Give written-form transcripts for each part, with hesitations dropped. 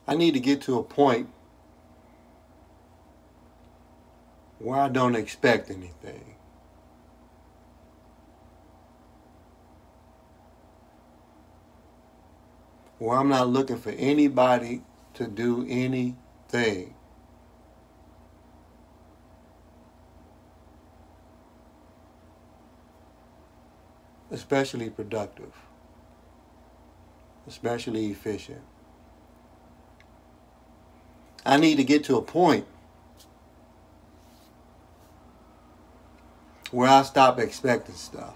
I need to get to a point where I don't expect anything. Where I'm not looking for anybody to do anything. Especially productive. Especially efficient. I need to get to a point where I stop expecting stuff.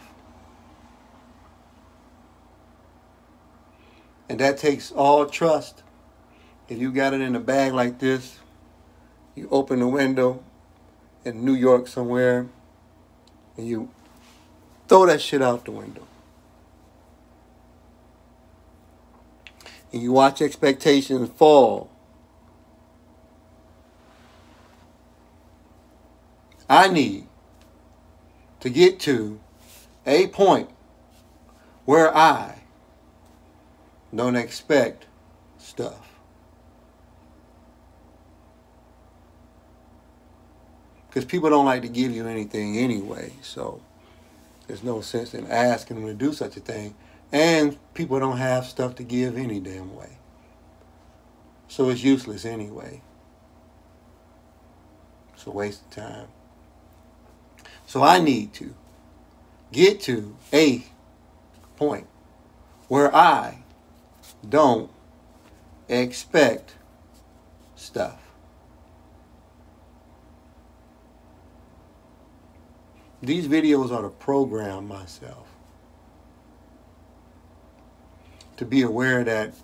And that takes all trust. If you got it in a bag like this, you open the window in New York somewhere, and you throw that shit out the window. And you watch expectations fall. I need to get to a point where I don't expect stuff. Because people don't like to give you anything anyway, so there's no sense in asking them to do such a thing. And people don't have stuff to give any damn way. So it's useless anyway. It's a waste of time. So I need to get to a point where I don't expect stuff. These videos are to program myself to be aware that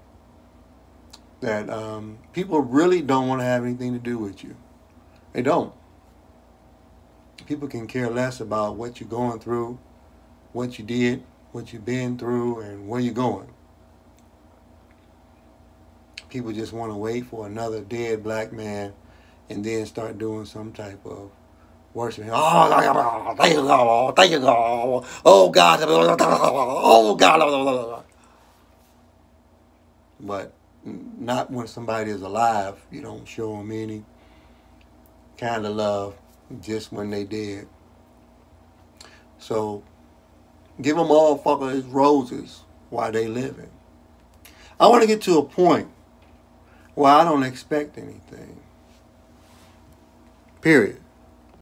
people really don't want to have anything to do with you. They don't. People can care less about what you're going through, what you did, what you've been through, and where you're going. People just want to wait for another dead black man and then start doing some type of worship. Oh, thank you, God. Thank you, God. Oh, God. Oh, God. But not when somebody is alive. You don't show them any kind of love just when they dead. So give them all fuckers roses while they living. I want to get to a point where I don't expect anything. Period.